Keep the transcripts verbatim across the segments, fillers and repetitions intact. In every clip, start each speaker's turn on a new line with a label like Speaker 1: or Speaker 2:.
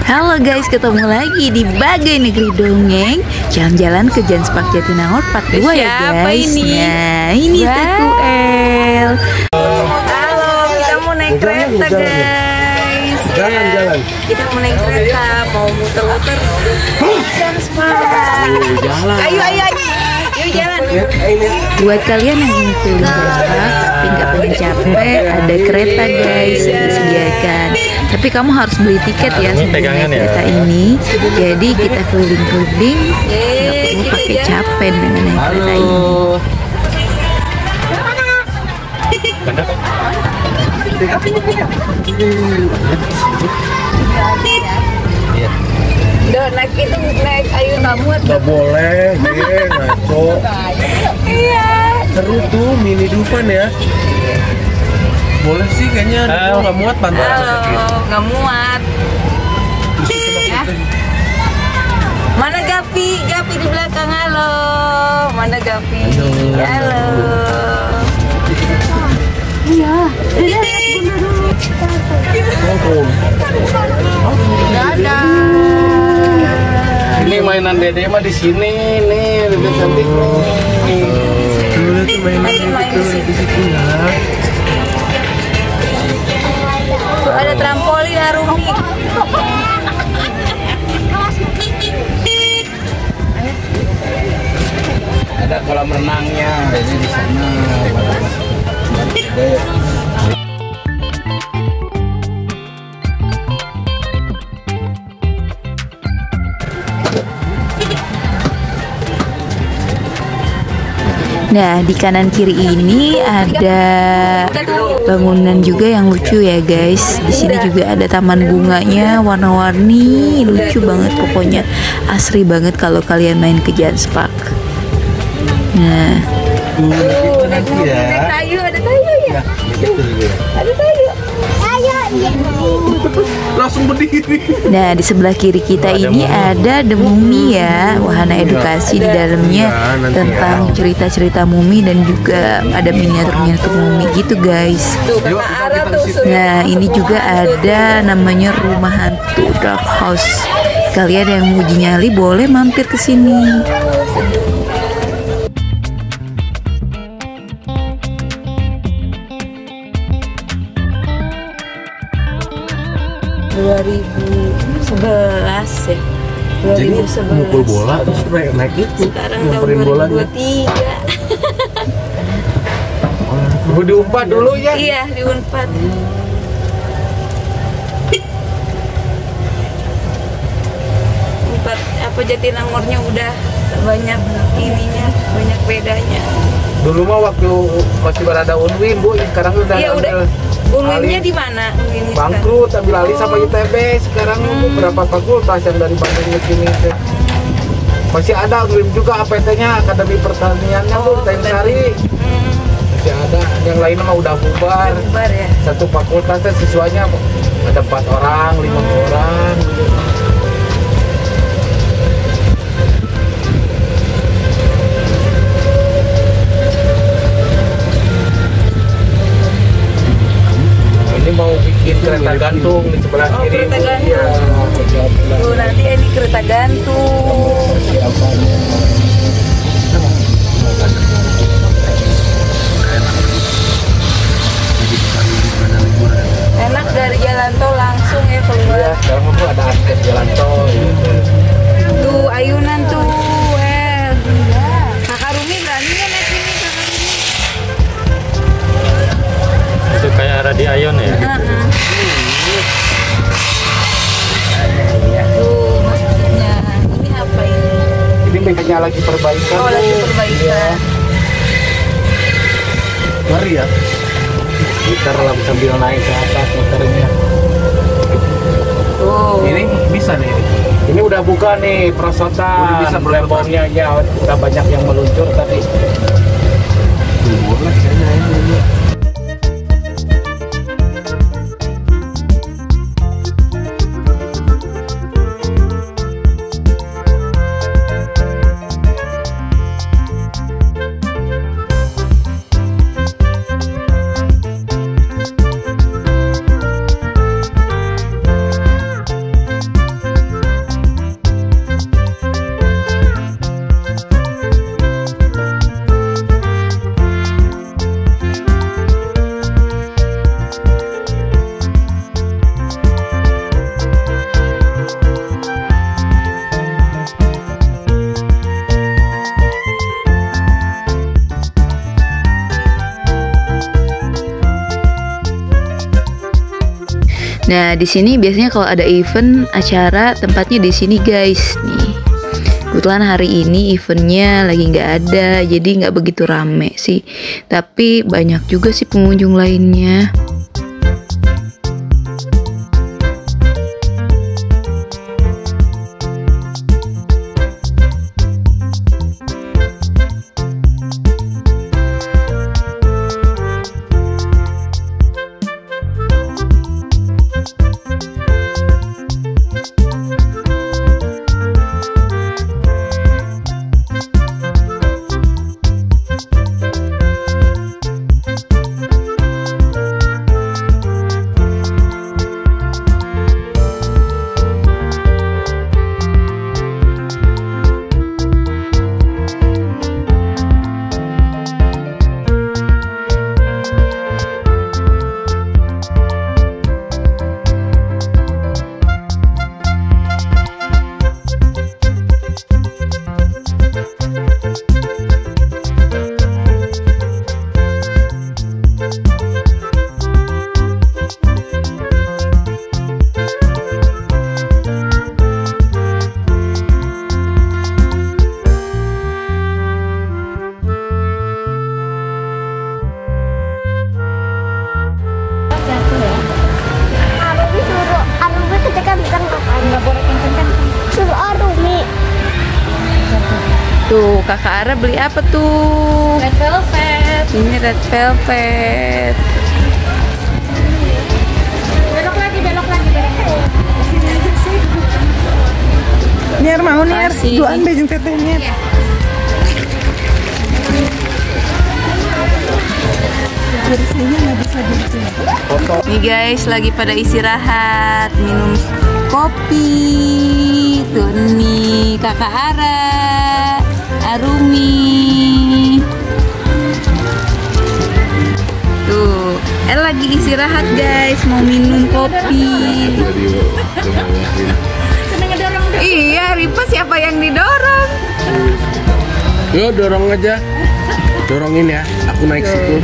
Speaker 1: Halo guys, ketemu lagi di Bagai Negeri Dongeng. Jalan-jalan ke Janspark Jatinangor part dua ya guys.
Speaker 2: Ini?
Speaker 1: Nah ini
Speaker 2: Wow.
Speaker 1: Teku El.
Speaker 2: Halo, kita mau naik kereta guys.
Speaker 3: Jalan-jalan.
Speaker 2: Kita mau naik kereta, mau muter-muter. Janspark.
Speaker 3: Jalan.
Speaker 2: Ayo, ayo, ayo. Yuk jalan.
Speaker 1: Buat kalian yang ingin keliling Janspark tapi nggak pengen capek, ada kereta guys disediakan. Tapi kamu harus beli tiket ya sebelum naik kereta ini. Jadi kita keliling-keliling, nggak perlu pakai capek dengan naik kereta ini.
Speaker 2: Udah naik itu naik ayo nggak muat.
Speaker 3: Gak boleh, nih ngaco.
Speaker 2: Iya.
Speaker 3: Seru tuh mini Dufan ya. Boleh sih kayaknya, aku nggak muat pantat sakit.
Speaker 2: Halo, nggak muat. Ya. Mana Gapi? Gapi di belakang, halo. Mana Gapi? Halo. Iya.
Speaker 3: Oh,
Speaker 2: Dadah.
Speaker 4: Ini mainan Dede mah di sini nih, lebih cantik nih.
Speaker 3: dulu tuh mainan
Speaker 2: Lagi main
Speaker 3: gitu
Speaker 2: di
Speaker 3: di situ ya.
Speaker 2: Tuh ada trampolin Arumi.
Speaker 4: Ada kolam renangnya, Dede di sana.
Speaker 1: Nah, di kanan kiri ini ada bangunan juga yang lucu ya guys. Di sini juga ada taman bunganya warna-warni, lucu banget pokoknya. Asri banget kalau kalian main ke Janspark. Nah,
Speaker 3: Tuh,
Speaker 2: Tuh,
Speaker 3: kita
Speaker 2: naik
Speaker 3: nanti
Speaker 2: mobil,
Speaker 3: ya.
Speaker 2: naik kayu, ada kayu ya.
Speaker 3: Gitu dulu ya.
Speaker 2: Ada kayu. Kayu, iya.
Speaker 3: Langsung berdiri.
Speaker 1: nah di sebelah kiri kita ini ada The Mummy ya, wahana edukasi di dalamnya
Speaker 3: Iya, nanti
Speaker 1: tentang
Speaker 3: ya.
Speaker 1: cerita-cerita mumi dan juga ada miniatur-miniatur mumi gitu guys.
Speaker 2: Tuh kata Ara tuh suruh.
Speaker 1: Nah ini juga ada namanya rumah hantu Dark House. Kalian yang mau uji nyali boleh mampir ke sini.
Speaker 2: dua ribu sebelas ya.
Speaker 3: Jadi
Speaker 2: dua ribu sebelas.
Speaker 3: mukul bola terus naik naik itu.
Speaker 2: Sekarang tahun
Speaker 3: Nyamperin
Speaker 2: dua ribu dua
Speaker 3: bolanya.
Speaker 2: puluh tiga.
Speaker 4: Bu diumpat dulu ya.
Speaker 2: Iya, di Unpad. Unpad apa Jatinangornya udah banyak ininya, banyak bedanya.
Speaker 4: Dulu mah waktu masih berada Unwin, Bu, sekarang udah
Speaker 2: Iya udah.
Speaker 4: ambil
Speaker 2: Unwinnya
Speaker 4: alih.
Speaker 2: di mana? Unwinnya
Speaker 4: bangkrut, ambil alih sama I T B. Sekarang beberapa fakultas yang dari Bandung ke sini teh. Masih ada Unwin juga A P T-nya, Akademi Pertaniannya Bu,
Speaker 2: Oh,
Speaker 4: Tanjung Sari.
Speaker 2: Hmm,
Speaker 4: Masih ada. Yang lain mah udah bubar.
Speaker 2: bubar ya.
Speaker 4: Satu fakultas teh siswanya ada empat orang, lima orang gitu. Ini mau bikin kereta gantung di sebelah
Speaker 2: Oh,
Speaker 4: kiri.
Speaker 2: kereta gantung.
Speaker 4: Iya.
Speaker 2: Tuh nanti ini kereta gantung. Enak dari jalan tol langsung ya
Speaker 4: Iya,
Speaker 2: keluar.
Speaker 4: sekarang tuh ada akses jalan tol gitu.
Speaker 2: Tuh ayunan tuh. Well. Kakak Rumi berani nggak naik ini Kakak Rumi?
Speaker 5: Itu kayak Radi Ayon ya.
Speaker 2: Heeh. Tuh masjidnya. Ini apa ini?
Speaker 4: Ini merekanya lagi perbaikan.
Speaker 2: Oh lagi
Speaker 4: Bu.
Speaker 2: perbaikan.
Speaker 3: Mari ya.
Speaker 4: Kita lah sambil naik ke atas muternya.
Speaker 2: Tuh.
Speaker 3: Ini bisa nih ini.
Speaker 4: Ini udah buka nih perosotan.
Speaker 3: Udah bisa perosotan.
Speaker 4: Lembornya ya udah banyak yang meluncur tadi.
Speaker 3: Tuh, boleh kayaknya ini.
Speaker 1: Nah, di sini biasanya kalau ada event acara tempatnya di sini guys nih. Kebetulan hari ini eventnya lagi nggak ada, jadi nggak begitu rame sih. Tapi banyak juga sih pengunjung lainnya. Tuh, kakak Ara beli apa tuh?
Speaker 2: Red velvet.
Speaker 1: Ini red velvet.
Speaker 2: Belok lagi, belok lagi, belok lagi.
Speaker 6: Niar mau Niar,
Speaker 1: Makasih.
Speaker 6: duaan bejeng teteh Niar.
Speaker 1: Nih guys, lagi pada istirahat, minum kopi. Tuh nih, kakak Ara, Arumi. Tuh, El lagi istirahat guys, mau minum kopi. Iya, Ripa siapa yang didorong?
Speaker 3: Yuk dorong aja. Dorongin ya, aku naik situ.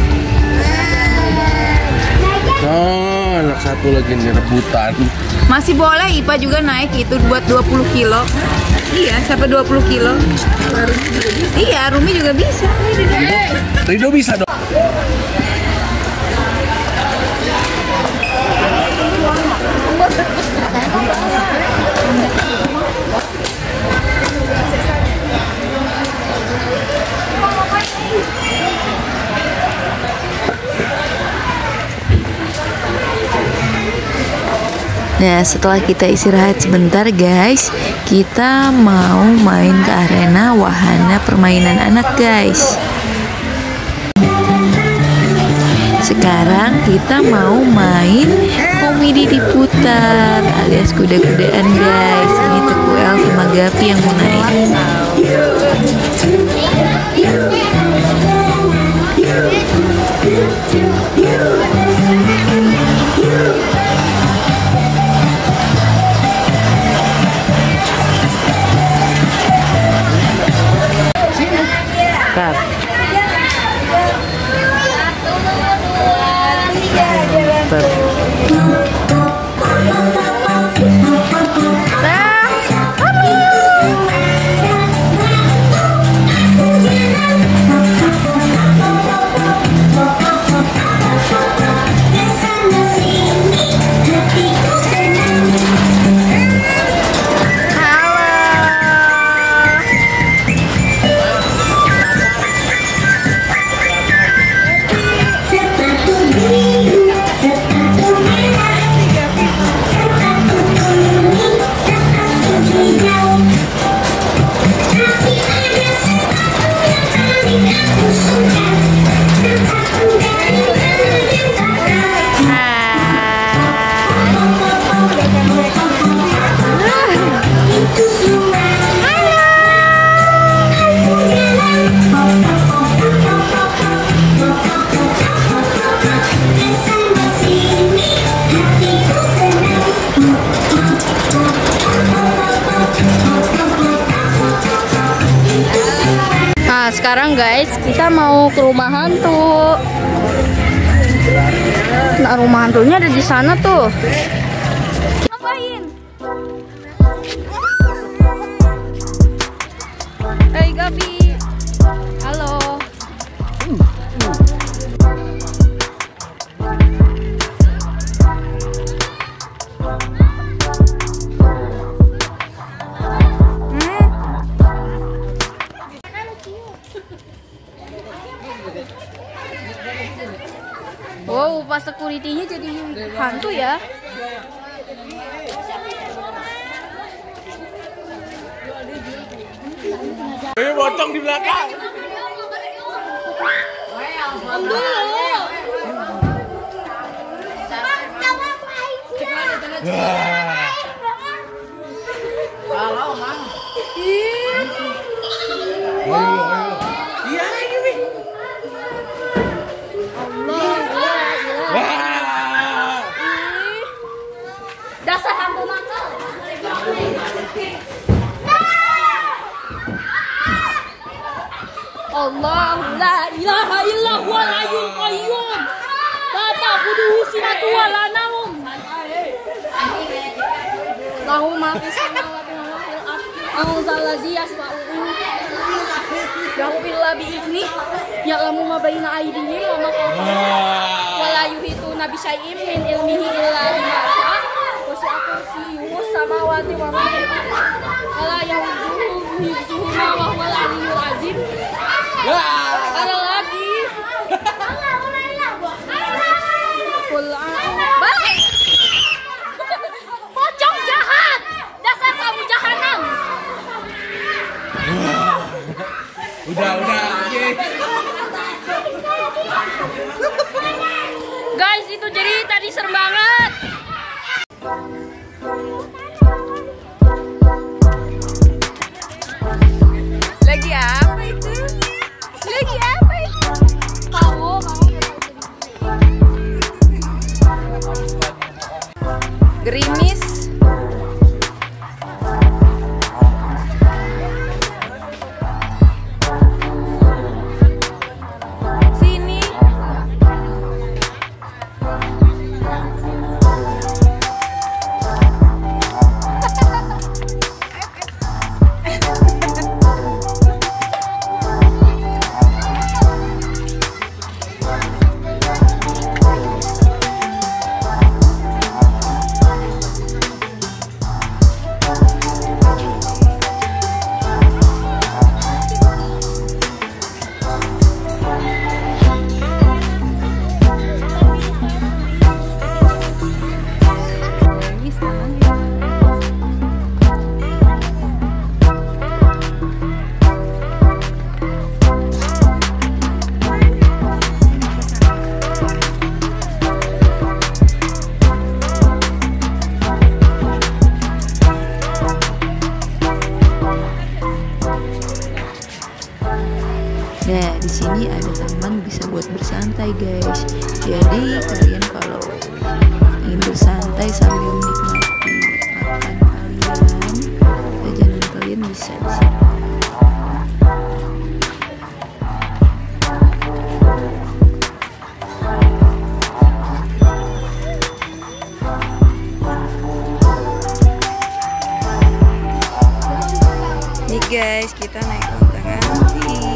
Speaker 3: Oh, anak satu lagi nih rebutan.
Speaker 1: Masih boleh Ipa juga naik itu buat dua puluh kilo. Iya, sampai dua puluh kilo. Iya, Rumi juga bisa.
Speaker 3: Rido bisa dong.
Speaker 1: Nah, setelah kita istirahat sebentar guys, kita mau main ke arena wahana permainan anak guys. Sekarang kita mau main komedi diputar alias kuda-kudaan guys. Ini Teku El sama Gavi yang mau naik. Tar. Tar.
Speaker 2: Sekarang guys, kita mau ke rumah hantu. Nah, rumah hantunya ada di sana tuh. Ngapain? Hai Gavi. Halo. Wow, pas security-nya jadi hantu ya.
Speaker 3: Eh, bocong di belakang. Iya, ini nih.
Speaker 2: Dasar hantu nakal. Allah la ilaha illa huwal hayyul qayyum. La ta'khudhuhu sinatun wa la nawm. Lahu ma fis samawati wa ma fil ardh. Auzallazi yasma'u. Lahu illa bi izni. Ya'lamu ma baina aydihim wa ma khalfahum. Wa la yuhituna bi syai'in min ilmihi illa bima syaa'. Wasi'a kursiyyuhus samawati wa ma fil ardh. Wa la yahuduhu hifdzuhuma wa huwal 'aliyyul 'azim. Ada lagi. Balik. Pocong jahat. Dasar kamu jahanam.
Speaker 3: Udah, udah.
Speaker 2: Guys, itu jadi tadi serem banget. Lagi apa itu? Lagi apa itu? Kamu, kamu gerimis. Sini.
Speaker 1: Nah, di sini ada taman bisa buat bersantai, guys. Jadi kalian kalau ingin bersantai sambil menikmati makan kalian, jajanan kalian bisa di sini. Nih guys, kita naik lontar anjing.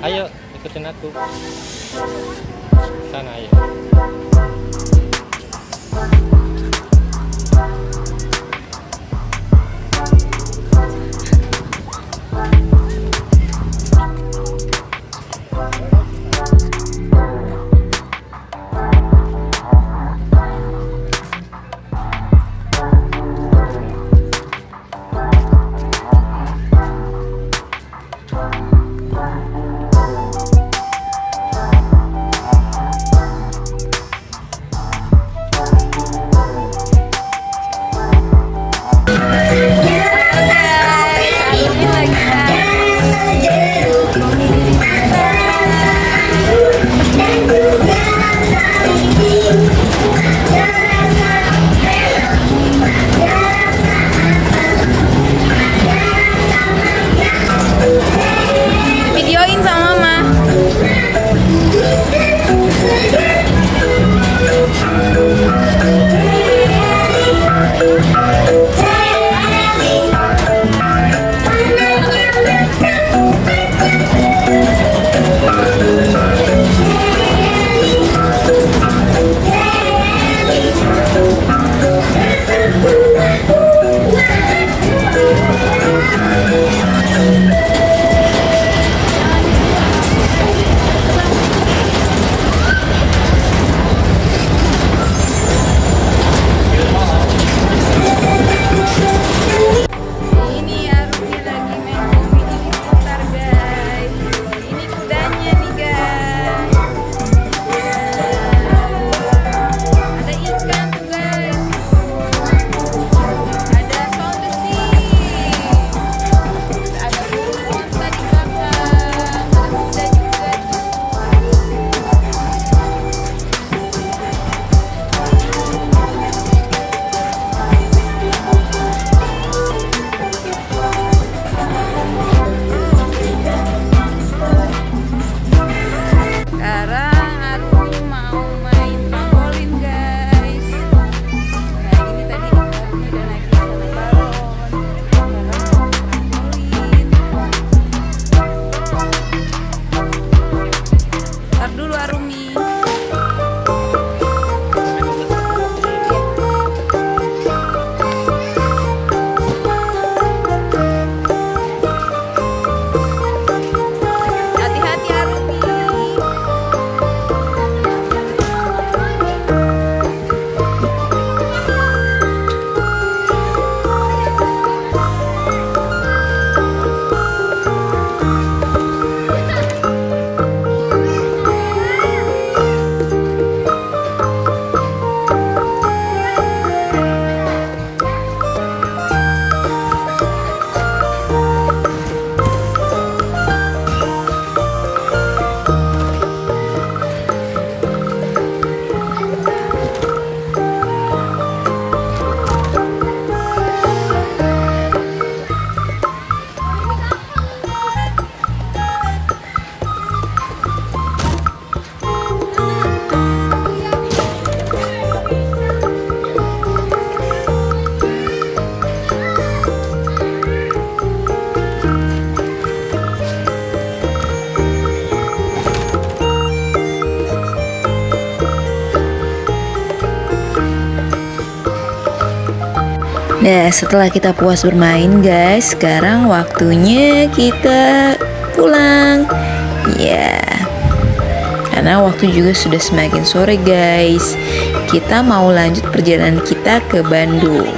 Speaker 5: Ayo ikutin aku. Sana ayo.
Speaker 1: Videoin sama mama.
Speaker 7: Nah, setelah kita puas bermain guys, sekarang waktunya kita pulang. Ya, karena waktu juga sudah semakin sore guys. Kita mau lanjut perjalanan kita ke Bandung.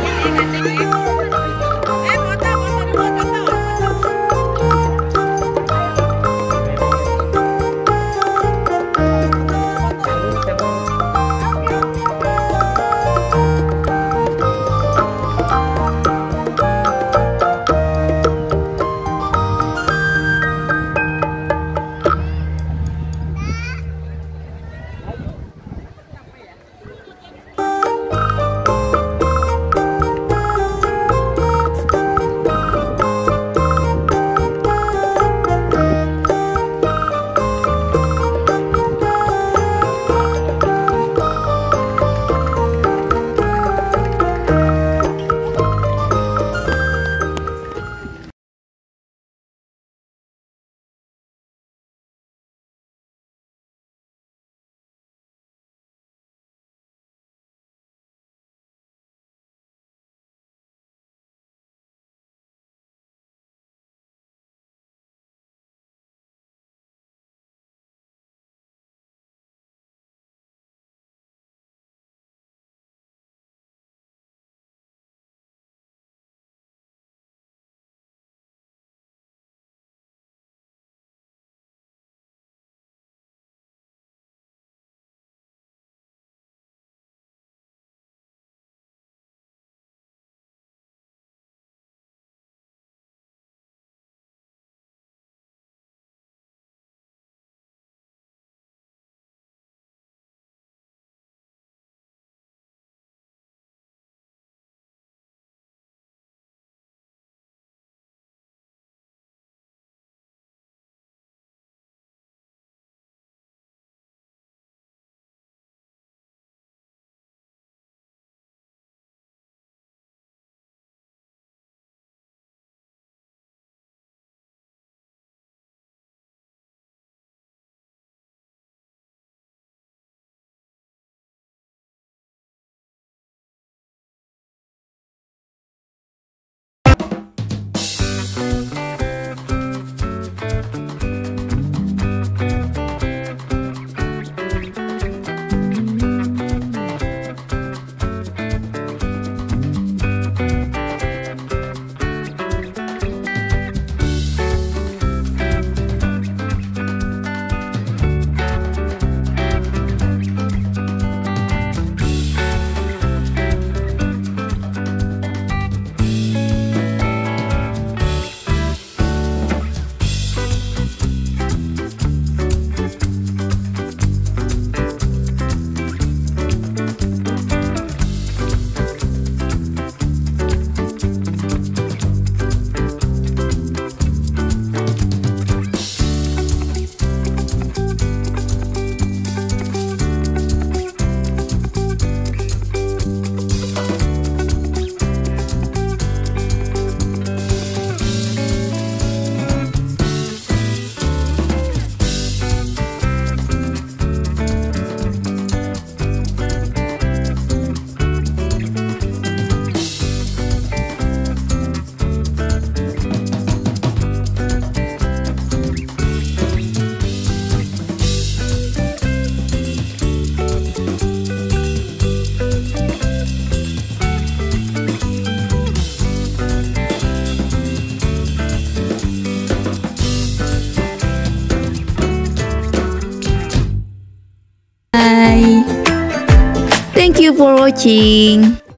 Speaker 7: for watching.